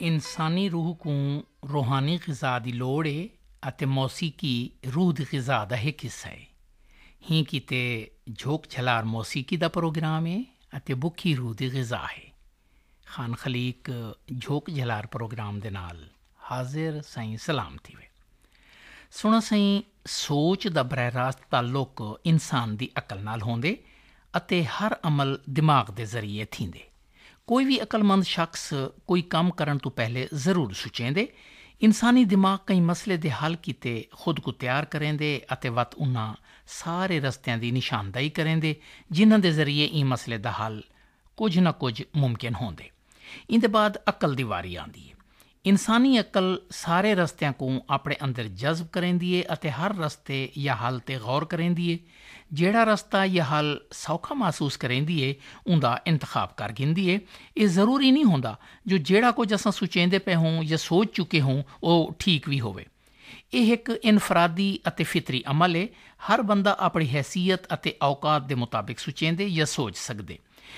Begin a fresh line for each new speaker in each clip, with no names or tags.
ਇਨਸਾਨੀ ਰੂਹ ਨੂੰ ਰੂਹਾਨੀ ਗਿਜ਼ਾ ਦੀ ਲੋੜ ਹੈ ਅਤੇ ਮੌਸੀਕੀ ਰੂਹ ਦੀ ਗਿਜ਼ਾ ਦਾ ਇੱਕ ਹਿੱਸਾ ਹੈ। ਹੀ ਕਿਤੇ ਝੋਕ ਝਲਾਰ ਮੌਸੀਕੀ ਦਾ ਪ੍ਰੋਗਰਾਮ ਹੈ ਅਤੇ ਭੁੱਖੀ ਰੂਹ ਦੀ ਗਿਜ਼ਾ ਹੈ। ਖਾਨ ਖਲੀਕ ਝੋਕ ਝਲਾਰ ਪ੍ਰੋਗਰਾਮ ਦੇ ਨਾਲ ਹਾਜ਼ਰ ਸਾਈਂ ਸਲਾਮਤੀ ਵੇ। ਸੁਣੋ ਸਾਈਂ, ਸੋਚ ਦਾ ਬਰਾਹ ਰਾਸਤ ਤਾਲੁਕ ਇਨਸਾਨ ਦੀ ਅਕਲ ਨਾਲ ਹੁੰਦੇ ਅਤੇ ਹਰ ਅਮਲ ਦਿਮਾਗ ਦੇ ਜ਼ਰੀਏ ਥੀਂਦੇ। ਕੋਈ ਵੀ ਅਕਲਮੰਦ ਸ਼ਖਸ ਕੋਈ ਕੰਮ ਕਰਨ ਤੋਂ ਪਹਿਲੇ ਜ਼ਰੂਰ ਸੋਚੇਂਦੇ। ਇਨਸਾਨੀ ਦਿਮਾਗ ਕਈ ਮਸਲੇ ਦੇ ਹੱਲ ਕੀਤੇ ਖੁਦ ਕੋ ਤਿਆਰ ਕਰੇਂਦੇ ਅਤੇ ਵਤ ਉਹਨਾਂ ਸਾਰੇ ਰਸਤਿਆਂ ਦੀ ਨਿਸ਼ਾਨਦਾਈ ਕਰੇਂਦੇ ਜਿਨ੍ਹਾਂ ਦੇ ਜ਼ਰੀਏ ਇਹ ਮਸਲੇ ਦਾ ਹੱਲ ਕੁਝ ਨਾ ਕੁਝ ਮੁਮਕਿਨ ਹੁੰਦੇ। ਇਹਦੇ ਬਾਅਦ ਅਕਲ ਦੀ ਵਾਰੀ ਆਉਂਦੀ ਹੈ। ਇਨਸਾਨੀ ਅਕਲ ਸਾਰੇ ਰਸਤਿਆਂ को ਆਪਣੇ ਅੰਦਰ ਜਜ਼ਬ ਕਰੇਂਦੀ ਹੈ ਅਤੇ ਹਰ ਰਸਤੇ ਜਾਂ ਹੱਲ 'ਤੇ ਗੌਰ ਕਰੇਂਦੀ ਹੈ। ਜਿਹੜਾ ਰਸਤਾ ਜਾਂ ਹੱਲ ਸੌਖਾ ਮਹਿਸੂਸ ਕਰੇਂਦੀ ਹੈ ਉਹਦਾ ਇੰਤਖਾਬ ਕਰ ਗਿੰਦੀ ਹੈ। ਇਹ ਜ਼ਰੂਰੀ ਨਹੀਂ ਹੁੰਦਾ ਜੋ ਜਿਹੜਾ ਕੁਝ ਅਸਾਂ ਸੋਚੇਂਦੇ ਪਏ ਹੋਂ ਜਾਂ ਸੋਚ ਚੁੱਕੇ ਹੋਂ ਉਹ ਠੀਕ ਵੀ ਹੋਵੇ। ਇਹ ਇੱਕ ਇਨਫਰਾਦੀ ਅਤੇ ਫਿਤਰੀ ਅਮਲ ਹੈ। ਹਰ ਬੰਦਾ ਆਪਣੀ ਹੈਸੀਅਤ ਅਤੇ ਔਕਾਤ ਦੇ ਮੁਤਾਬਿਕ ਸੋਚੇਂਦੇ ਜਾਂ ਸੋਚ ਸਕਦੇ।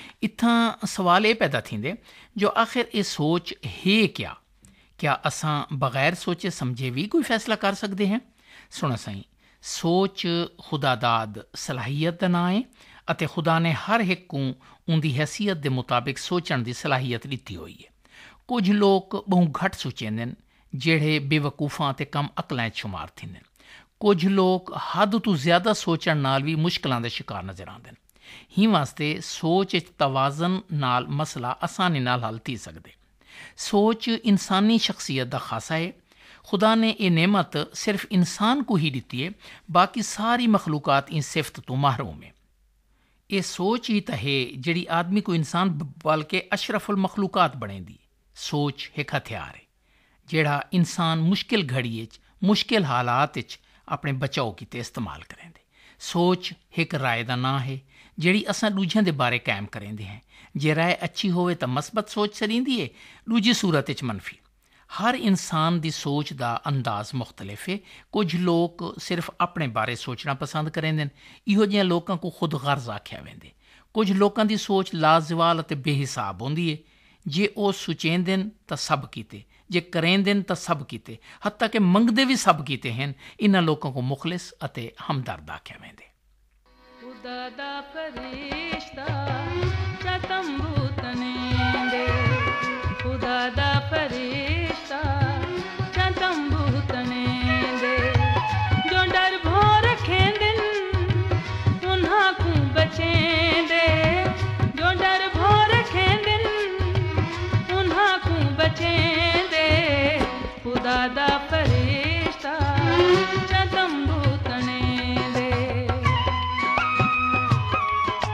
ਇੱਥਾਂ ਸਵਾਲ ਇਹ ਪੈਦਾ ਥੀਂਦੇ ਜੋ ਆਖਿਰ ਇਹ ਸੋਚ ਹੈ क्या असां बगैर सोचे समझे भी कोई फैसला कर सकते हैं? सुनो साईं, सोच खुदादाद सलाहियत का नाम है ਅਤੇ खुदा ने हर एक को उनकी हैसीयत के मुताबिक सोचण की सलाहियत दी हुई है। कुछ लोग बहुत घट सोचेंदे ਜਿਹੜੇ ਬੇਵਕੂਫਾਂ ਅਤੇ ਕਮ ਅਕਲਾਂ 'ਚ ਸ਼ੁਮਾਰ ਥੀਂਦੇ। ਕੁਝ ਲੋਕ ਹੱਦ ਤੋਂ ਜ਼ਿਆਦਾ ਸੋਚਣ ਨਾਲ ਵੀ ਮੁਸ਼ਕਲਾਂ ਦੇ ਸ਼ਿਕਾਰ ਨਜ਼ਰ ਆਉਂਦੇ ਨੇ। ਹੀ ਵਾਸਤੇ ਸੋਚ 'ਚ ਤਵਾਜ਼ਨ ਨਾਲ ਮਸਲਾ ਆਸਾਨੀ ਨਾਲ ਹੱਲ ਥੀ ਸਕਦੇ। सोच इंसानी शख्सियत का खासा है। खुदा ने यह नेमत सिर्फ इंसान को ही दी है, बाकी सारी मखलूकात इन सिफत तो महरूम है। ये सोच ही तो है जिहड़ी आदमी को इंसान बल्कि अशरफुल मखलूकात बनेंदी। सोच एक हथियार है जिहड़ा इंसान मुश्किल घड़ी मुश्किल हालात अपने बचाव किते इस्तेमाल करेंदे। सोच एक राय का नाम है जिहड़ी असां दूजियां दे बारे कायम करेंदे हैं। जे राय अच्छी होवे तो मस्बत सोच सरींदी है, दूजी सूरत मनफी। हर इंसान की सोच का अंदाज मुख्तलिफ है। कुछ लोग सिर्फ अपने बारे सोचना पसंद करेंदे। इहो जिहियां लोकां को खुद गर्ज आख्या वेंदे। कुछ लोगों की सोच लाजवाल और बेहिसाब होंदी है। जे वो सोचेंदे तो सब कीते, जे करेंदे तो सब कीते, हत्ता कि मंगदे भी सब कीते हैं। इन्हां लोगों को मुखलिस और हमदर्द आख्या वेंदे।
खुदा दा फरिश्ता तंबू तनेंदे, खुदा दा फरिश्ता तंबू तनेंदे, जो डर भो रखेंदे उन्हां को बचेंदे, जो डर भो रखेंदे उन्हां को बचेंदे, खुदा दा फरिश्ता तंबू तनेंदे।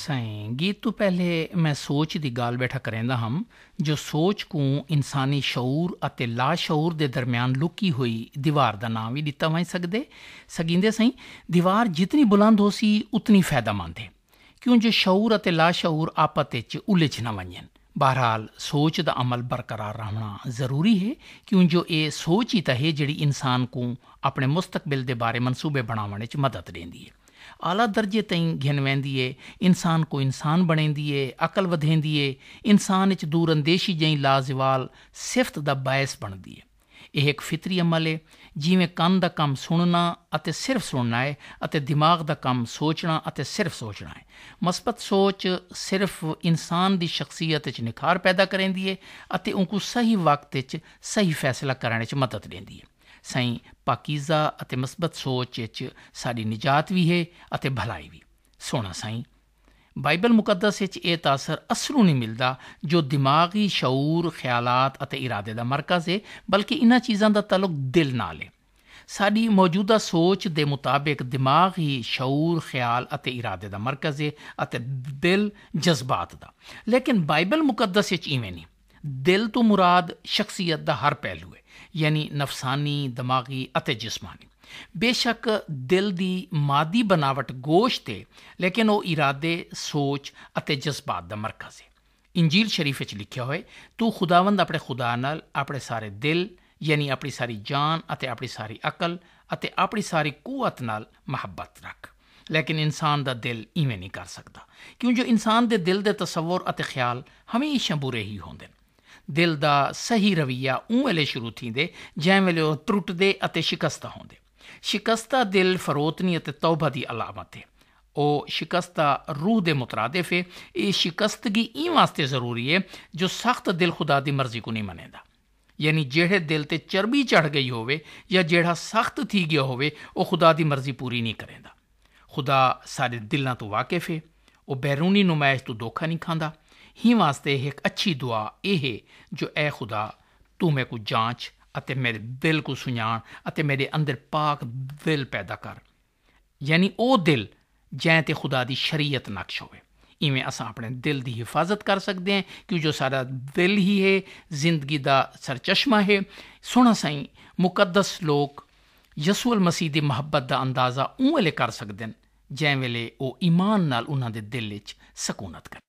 ਸਾਈਂ ਗੀਤ ਤੋਂ ਪਹਿਲੇ ਮੈਂ ਸੋਚ ਦੀ ਗੱਲ ਬੈਠਾ ਕਰੇਂਦਾ ਹਮ ਜੋ ਸੋਚ ਕੋ ਇਨਸਾਨੀ ਸ਼ਊਰ ਅਤੇ ਲਾਸ਼ਊਰ ਦੇ ਦਰਮਿਆਨ ਲੁਕੀ ਹੋਈ ਦੀਵਾਰ ਦਾ ਨਾਮ ਵੀ ਦਿੱਤਾ ਵਾਈ ਸਕਿੰਦੇ ਸਾਈਂ। ਦੀਵਾਰ ਜਿਤਨੀ ਬੁਲੰਦ ਹੋ ਸੀ ਉਤਨੀ ਫਾਇਦਾਮੰਦ ਹੈ ਕਿਉਂ ਜੋ ਸ਼ਊਰ ਅਤੇ ਲਾਸ਼ਊਰ ਆਪਸ ਵਿੱਚ ਉਲਝ ਨਾ ਵੰਜਣ। ਬਹਰਹਾਲ ਸੋਚ ਦਾ ਅਮਲ ਬਰਕਰਾਰ ਰਹਿਣਾ ਜ਼ਰੂਰੀ ਹੈ ਕਿਉਂ ਜੋ ਇਹ ਸੋਚ ਹੀ ਤਾਂ ਹੈ ਜਿਹੜੀ ਇਨਸਾਨ को ਆਪਣੇ ਮੁਸਤਕਬਲ ਦੇ ਬਾਰੇ ਮਨਸੂਬੇ ਬਣਾਉਣ ਵਿੱਚ ਮਦਦ ਦਿੰਦੀ ਹੈ, आला दर्जे ताईं घिन वेंदी है, इंसान को इंसान बणेंदी है, अकल वधेंदी है, इंसान च दूरअंदेशी जई लाजवाल सिफत दा बायस बनदी है। ਇਹ ਇੱਕ ਫਿਤਰੀ ਅਮਲ ਹੈ ਜਿਵੇਂ ਕੰਨ ਦਾ ਕੰਮ ਸੁਣਨਾ ਅਤੇ ਸਿਰਫ ਸੁਣਨਾ ਹੈ ਅਤੇ ਦਿਮਾਗ ਦਾ ਕੰਮ ਸੋਚਣਾ ਅਤੇ ਸਿਰਫ ਸੋਚਣਾ ਹੈ। ਮਸਬਤ ਸੋਚ ਸਿਰਫ ਇਨਸਾਨ ਦੀ ਸ਼ਖਸੀਅਤ ਵਿੱਚ ਨਿਖਾਰ ਪੈਦਾ ਕਰੇਂਦੀ ਹੈ ਅਤੇ ਉਹਨੂੰ ਸਹੀ ਵਕਤ ਵਿੱਚ ਸਹੀ ਫੈਸਲਾ ਕਰਨ ਵਿੱਚ ਮਦਦ ਦਿੰਦੀ ਹੈ। ਸਾਈਂ ਪਾਕੀਜ਼ਾ ਅਤੇ ਮਸਬਤ ਸੋਚ ਵਿੱਚ ਸਾਡੀ ਨਿਜਾਤ ਵੀ ਹੈ ਅਤੇ ਭਲਾਈ ਵੀ। ਸੋਹਣਾ ਸਾਈਂ ਬਾਈਬਲ ਮੁਕੱਦਸ ਵਿੱਚ ਇਹ ਤਾਸਰ ਅਸਲੋਂ ਨਹੀਂ ਮਿਲਦਾ ਜੋ ਦਿਮਾਗੀ ਸ਼ਊਰ ਖਿਆਲਾਤ ਅਤੇ ਇਰਾਦੇ ਦਾ ਮਰਕਜ਼ ਹੈ, ਬਲਕਿ ਇਹਨਾਂ ਚੀਜ਼ਾਂ ਦਾ ਤਾਲੁਕ ਦਿਲ ਨਾਲ ਹੈ। ਸਾਡੀ ਮੌਜੂਦਾ ਸੋਚ ਦੇ ਮੁਤਾਬਿਕ ਦਿਮਾਗ ਹੀ ਸ਼ਊਰ ਖਿਆਲ ਅਤੇ ਇਰਾਦੇ ਦਾ ਮਰਕਜ਼ ਹੈ ਅਤੇ ਦਿਲ ਜਜ਼ਬਾਤ ਦਾ। ਲੇਕਿਨ ਬਾਈਬਲ ਮੁਕੱਦਸ ਵਿੱਚ ਇਵੇਂ ਨਹੀਂ। ਦਿਲ ਤੋਂ ਮੁਰਾਦ ਸ਼ਖਸੀਅਤ ਦਾ ਹਰ ਪਹਿਲੂ ਹੈ, ਯਾਨੀ ਨਫਸਾਨੀ, ਦਿਮਾਗੀ ਅਤੇ ਜਿਸਮਾਨੀ। ਬੇਸ਼ੱਕ ਦਿਲ ਦੀ ਮਾਦੀ ਬਨਾਵਟ ਗੋਸ਼ਤ ਹੈ, ਲੇਕਿਨ ਉਹ ਇਰਾਦੇ, ਸੋਚ ਅਤੇ ਜਜ਼ਬਾਤ ਦਾ ਮਰਕਜ਼ ਹੈ। ਇੰਜੀਲ ਸ਼ਰੀਫ ਵਿੱਚ ਲਿਖਿਆ ਹੋਇਆ, ਤੂੰ ਖੁਦਾਵੰਦ ਆਪਣੇ ਖੁਦਾ ਨਾਲ ਆਪਣੇ ਸਾਰੇ ਦਿਲ ਯਾਨੀ ਆਪਣੀ ਸਾਰੀ ਜਾਨ ਅਤੇ ਆਪਣੀ ਸਾਰੀ ਅਕਲ ਅਤੇ ਆਪਣੀ ਸਾਰੀ ਕੁਵਤ ਨਾਲ ਮੁਹੱਬਤ ਰੱਖ। ਲੇਕਿਨ ਇਨਸਾਨ ਦਾ ਦਿਲ ਇਵੇਂ ਨਹੀਂ ਕਰ ਸਕਦਾ ਕਿਉਂ ਜੋ ਇਨਸਾਨ ਦੇ ਦਿਲ ਦੇ ਤਸਵੁਰ ਅਤੇ ਖਿਆਲ ਹਮੇਸ਼ਾ ਬੁਰੇ ਹੀ ਹੁੰਦੇ ਨੇ। ਦਿਲ ਦਾ ਸਹੀ ਰਵੱਈਆ ਉਹ ਵੇਲੇ ਸ਼ੁਰੂ ਥੀਂਦੇ ਜंहिं ਵੇਲੇ ਉਹ ਟੁੱਟਦੇ ਅਤੇ ਸ਼ਿਕਸਤਾ ਹੁੰਦੇ। ਸ਼ਿਕਸਤਾ ਦਿਲ ਫਰੋਤਨੀ ਅਤੇ ਤੌਬਾ ਦੀ ਅਲਾਮਤ ਹੈ। ਉਹ ਸ਼ਿਕਸਤਾ ਰੂਹ ਦੇ ਮੁਤਰਾਦਿਫ ਹੈ। ਇਹ ਸ਼ਿਕਸਤਗੀ ਇਹ ਵਾਸਤੇ ਜ਼ਰੂਰੀ ਹੈ ਜੋ ਸਖਤ ਦਿਲ ਖੁਦਾ ਦੀ ਮਰਜ਼ੀ ਕੋ ਨਹੀਂ ਮੰਨੇਦਾ, ਯਾਨੀ ਜਿਹੜੇ ਦਿਲ ਤੇ ਚਰਬੀ ਚੜ੍ਹ ਗਈ ਹੋਵੇ ਜਾਂ ਜਿਹੜਾ ਸਖਤ ਥੀ ਗਿਆ ਹੋਵੇ ਉਹ ਖੁਦਾ ਦੀ ਮਰਜ਼ੀ ਪੂਰੀ ਨਹੀਂ ਕਰੇਂਦਾ। ਖੁਦਾ ਸਾਡੇ ਦਿਲਾਂ ਤੋਂ ਵਾਕਿਫ ਹੈ, ਉਹ ਬੈਰੂਨੀ ਨੁਮਾਇਸ਼ ਤੋਂ ਧੋਖਾ ਨਹੀਂ ਖਾਂਦਾ। ਹੀ ਵਾਸਤੇ ਇੱਕ ਅੱਛੀ ਦੁਆ ਇਹ ਹੈ ਜੋ ਐ ਖੁਦਾ ਤੂੰ ਮੇਰੇ ਕੋ ਜਾਂਚ ਅਤੇ ਮੇਰੇ ਦਿਲ को ਸੁਣਾਣ ਅਤੇ ਮੇਰੇ ਅੰਦਰ ਪਾਕ ਦਿਲ ਪੈਦਾ ਕਰ, ਯਾਨੀ ਉਹ ਦਿਲ ਜੈਂ ਤੇ ਖੁਦਾ ਦੀ ਸ਼ਰੀਅਤ ਨਕਸ਼ ਹੋਵੇ। ਇਵੇਂ ਅਸਾਂ ਆਪਣੇ ਦਿਲ ਦੀ ਹਿਫਾਜ਼ਤ ਕਰ ਸਕਦੇ ਹਾਂ ਕਿਉਂ ਜੋ ਸਾਡਾ ਦਿਲ ਹੀ ਹੈ ਜ਼ਿੰਦਗੀ ਦਾ ਸਰਚਸ਼ਮਾ ਹੈ। ਸੋਹਣਾ ਸਾਈਂ ਮੁਕੱਦਸ ਲੋਕ ਯਸੂਅਲ ਮਸੀਹ ਦੀ ਮੁਹੱਬਤ ਦਾ ਅੰਦਾਜ਼ਾ ਉਹ ਵੇਲੇ ਕਰ ਸਕਦੇ ਨੇ ਜੈਂ ਵੇਲੇ ਉਹ ਈਮਾਨ ਨਾਲ ਉਹਨਾਂ ਦੇ ਦਿਲ ਵਿੱਚ ਸਕੂਨਤ ਕਰ।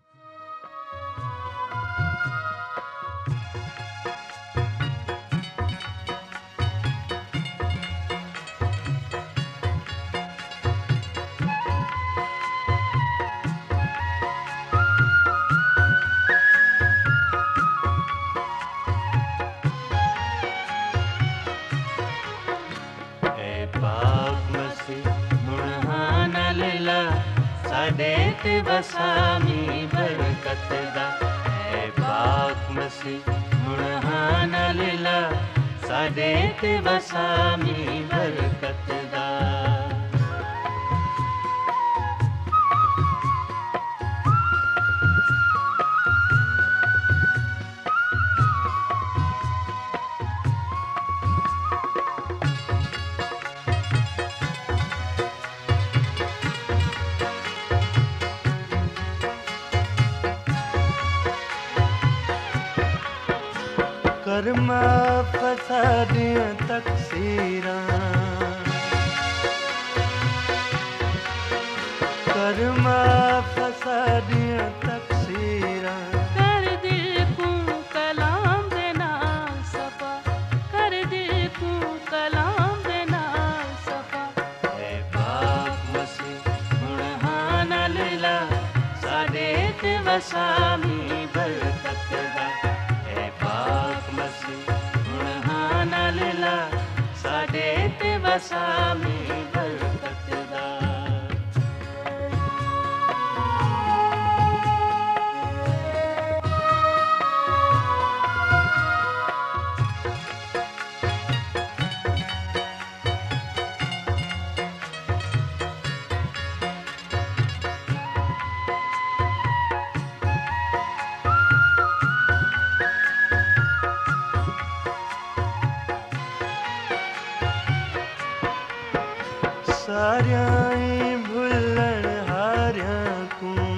ਸਾਡੇ ਤੇ ਵਸਾਮੀ ਬਰਕਤ ਦਾ ਹੈ ਪਾਕ ਮਸੀਹ ਮੁਨਹਾ ਨਾਲ ਲਾ ਸਾਡੇ ਤੇ ਵਸਾਮੀ ਬਰਕਤ ਦਾ। ਕਰਮਾ ਫਸਾਦੀਆਂ ਤਕਸੀਰਾਂ, ਕਰਮਾ ਫਸਾਦੀਆਂ ਤਕਸੀਰਾਂ,
ਕਰ ਦਿਲ ਕੋ ਕਲਾਮ ਦੇ ਨਾਲ ਸਫਾ, ਕਰ ਦਿਲ ਕੋ ਕਲਾਮ ਦੇ ਨਾਲ ਸਫਾ।
ਹੈ ਪਾਕ ਮਸੀਹ ਮੁਨਹਾ ਨਾਲ ਲਾ ਸਾਡੇ ਤੇ ਵਸਾਮੀ ਬਰਕਤ ਦਾ। ਸਾਡੇ ਤੇ ਵਸਾਮੀ ਬਰਕਤ ਦਾ। ਸਾਰਿਆਂ ਹੀ ਭੁੱਲਣ ਹਾਰਿਆਂ ਕੋ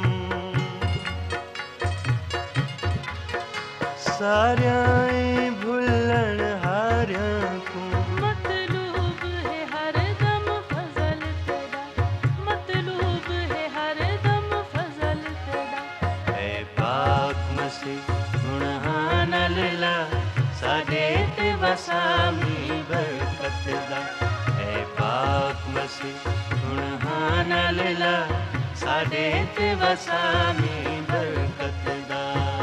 ਸਾਰਿਆਂ ਈ ਭੁੱਲਣ ਹਾਰਿਆਂ ਕੋ
मतलूब है हर दम फजल तेरा मतलूब है हर दम फजल तेरा
ਐ ਪਾਕ ਮਸੀਹ ਹੁਣ ਹਾਂ ਨਾਲ ਲਾ ਸਾਡੇ ਤੇ ਵਸਾਮੀ ਬਰਕਤ ਦਾ ਐ ਪਾਕ ਮਸੀਹ ਹੁਣ ਹਾਂ ਨਾਲ ਲਾ ਸਾਡੇ ਤੇ ਵਸਾਮੀ ਬਰਕਤ ਦਾ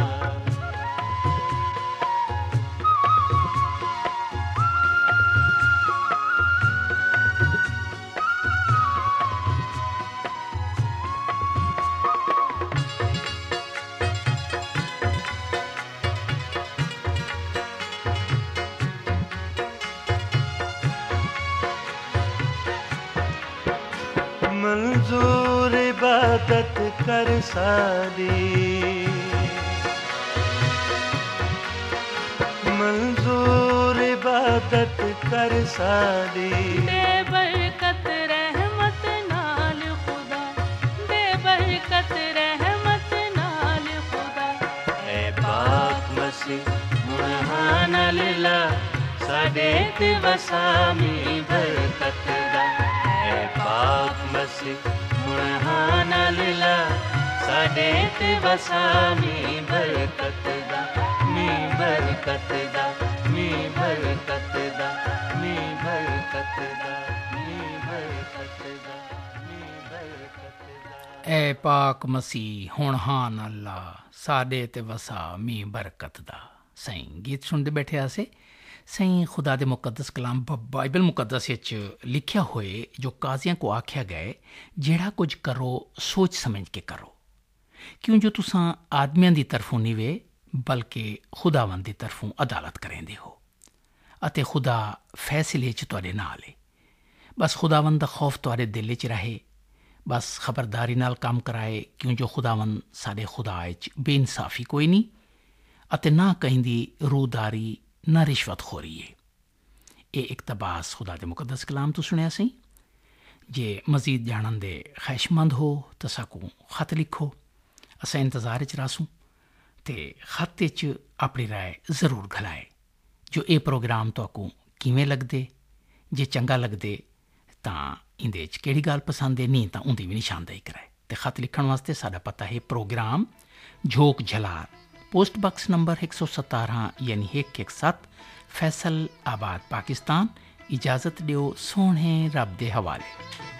मंजूर इबादत कर सादी मंजूर इबादत कर सादी
बेबरकत रहमत नाल खुदा बेबरकत रहमत नाल खुदा
ऐ पाक मसीह हुण हां नाल ला साडे ते वसामी बरकत दा ऐ पाक मसीह हुण हां नाल ला साडे ते वसामी बरकत दा मी बरकत दा मी बरकत दा मी बरकत दा मी बरकत दा मी बरकत दा
ਐ ਪਾਕ ਮਸੀਹ ਹੁਣ ਹਾਂ ਅੱਲਾ ਸਾਡੇ ਤੇ ਵਸਾ ਮੀਂਹ ਬਰਕਤ ਦਾ। ਸਹੀ ਗੀਤ ਸੁਣਦੇ ਬੈਠੇ ਆਸੇ ਸਹੀ ਖੁਦਾ ਦੇ ਮੁਕੱਦਸ ਕਲਾਮ ਬਾਈਬਲ ਮੁਕੱਦਸ ਵਿੱਚ ਲਿਖਿਆ ਹੋਏ ਜੋ ਕਾਜ਼ੀਆਂ ਕੋ ਆਖਿਆ ਗਏ ਜਿਹੜਾ ਕੁਝ ਕਰੋ ਸੋਚ ਸਮਝ ਕੇ ਕਰੋ ਕਿਉਂ ਜੋ ਤੁਸਾਂ ਆਦਮੀਆਂ ਦੀ ਤਰਫੋਂ ਨਹੀਂ ਵੇ ਬਲਕਿ ਖੁਦਾਵੰਦ ਦੀ ਤਰਫੋਂ ਅਦਾਲਤ ਕਰੇਂਦੇ ਹੋ ਅਤੇ ਖੁਦਾ ਫੈਸਲੇ 'ਚ ਤੁਹਾਡੇ ਨਾਲ ਹੈ। ਬਸ ਖੁਦਾਵੰਦ ਦਾ ਖੌਫ ਤੁਹਾਡੇ ਦਿਲ 'ਚ ਰਹੇ ਬਸ ਖਬਰਦਾਰੀ ਨਾਲ ਕੰਮ ਕਰਾਏ ਕਿਉਂ ਜੋ ਖੁਦਾਵੰਦ ਸਾਡੇ ਖੁਦਾ 'ਚ ਬੇਇਨਸਾਫੀ ਕੋਈ ਨਹੀਂ ਅਤੇ ਨਾ ਕਹਿੰਦੀ ਰੂਹਦਾਰੀ ਨਾ ਰਿਸ਼ਵਤਖੋਰੀ ਹੈ। ਇਹ ਇਕਤਬਾਸ ਖੁਦਾ ਦੇ ਮੁਕੱਦਸ ਕਲਾਮ ਤੋਂ ਸੁਣਿਆ ਸੀ। ਜੇ ਮਜ਼ੀਦ ਜਾਣਨ ਦੇ ਖਹਿਸ਼ਮੰਦ ਹੋ ਤਾਂ ਸਾਕੂ ਖਤ ਲਿਖੋ ਅਸਾਂ ਇੰਤਜ਼ਾਰ 'ਚ ਰਾਸੂ ਅਤੇ ਖਤ 'ਚ ਆਪਣੀ ਰਾਏ ਜ਼ਰੂਰ ਘਲਾਏ ਜੋ ਇਹ ਪ੍ਰੋਗਰਾਮ ਤੁਹਾਨੂੰ ਕਿਵੇਂ ਲੱਗਦੇ ਜੇ ਚੰਗਾ ਲੱਗਦੇ ਤਾਂ ਇਹਦੇ 'ਚ ਕਿਹੜੀ ਗੱਲ ਪਸੰਦ ਹੈ ਨਹੀਂ ਤਾਂ ਉਹਦੀ ਵੀ ਨਿਸ਼ਾਨਦੇਹੀ ਕਰਾਏ ਅਤੇ ਖਤ ਲਿਖਣ ਵਾਸਤੇ ਸਾਡਾ ਪਤਾ ਹੈ ਪ੍ਰੋਗਰਾਮ ਝੋਕ ਝਲਾਰ पोस्ट बक्स नंबर 117 यानी 117 फैसल आबाद पाकिस्तान। इजाज़त दियो सोहणे रब दे हवाले।